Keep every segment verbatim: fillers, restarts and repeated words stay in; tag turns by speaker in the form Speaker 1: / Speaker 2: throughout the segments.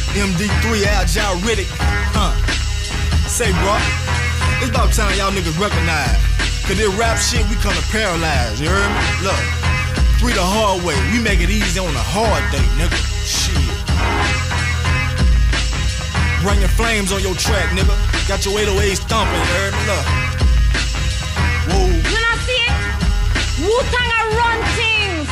Speaker 1: M D three, Agile Riddick. Huh. Say, bro, it's about time y'all niggas recognize. Cause this rap shit, we kinda paralyzed, you heard me? Look, three the hard way. We make it easy on a hard day, nigga. Shit. Bring your flames on your track, nigga. Got your eight oh eight stomping, you heard me? Look. Whoa.
Speaker 2: You not see it? Wu-Tang a run things.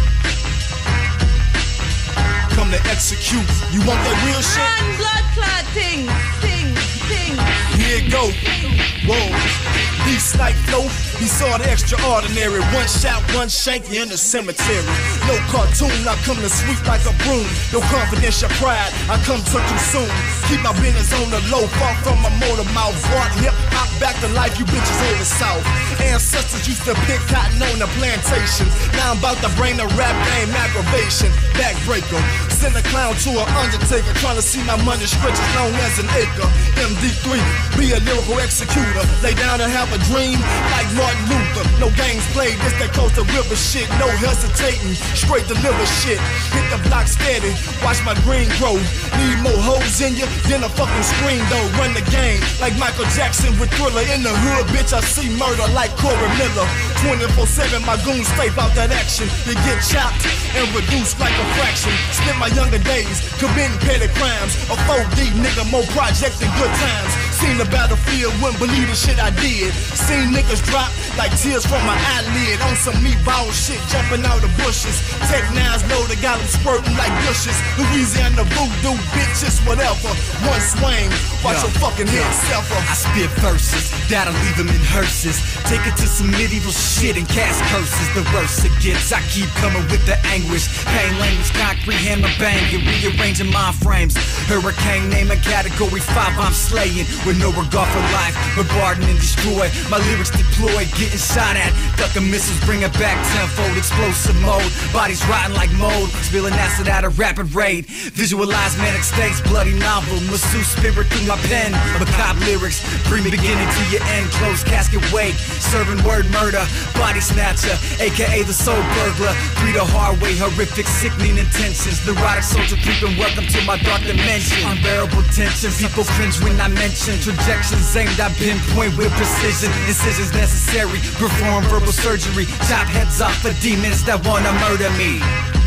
Speaker 1: Come to execute. You want that real shit?
Speaker 2: Run blood clot things. Things, things.
Speaker 1: Here it go. Whoa. Beast like flow, he saw the extraordinary. One shot, one shank, you in the cemetery. No cartoon, I come to sweep like a broom. No confidence, your pride, I come to consume. Keep my business on the low, far from my motor mouth. Brought hip hop back to life, you bitches over south. Ancestors used to pick cotton on the plantation. Now I'm about to bring the rap game aggravation. Backbreaker, send a clown to an undertaker. Trying to see my money stretch as long as an acre. M D three, be a lyrical executor. Lay down and have a dream like Martin Luther. No games played, this that Coastal River shit. No hesitating, straight deliver shit. Hit the block steady, watch my green grow. Need more hoes in you than a fucking screen though. Run the game like Michael Jackson with Thriller. In the hood, bitch, I see murder like Corey Miller. twenty-four seven, my goons stay out that action. You get chopped and reduced like a fraction. Spent my younger days committing petty crimes. A four D nigga, more project than good times. Seen the battlefield, wouldn't believe the shit I did. Seen niggas drop like tears from my eyelid. On some meatball shit, jumping out the bushes. Tech nines loaded, got them squirting like bushes. Louisiana voodoo, bitches, whatever. One swing, watch
Speaker 3: Yo,
Speaker 1: your fucking head suffer.
Speaker 3: I spit verses, that'll leave them in hearses. Take it to some medieval shit and cast curses. The worse it gets, I keep coming with the anguish. Pain language, concrete hammer banging, rearranging mind frames. Hurricane name a category five, I'm slaying. With no regard for life, bombarding and destroy. My lyrics deployed, getting shot at. Ducking missiles, bring it back tenfold. Explosive mode, bodies rotting like mold. Spilling acid at a rapid rate. Visualize manic states, bloody novel. Masseuse spirit through my pen. Macabre lyrics, bring the beginning to your end. Closed casket wake, serving word murder. Body snatcher, aka the soul burglar. Three the hard way, horrific, sickening intentions. Neurotic soldier creeping, welcome to my dark dimension. Unbearable tension, people cringe when I mention trajections aimed at pinpoint with precision. Incisions necessary, perform verbal surgery. Chop heads off for demons that wanna murder me.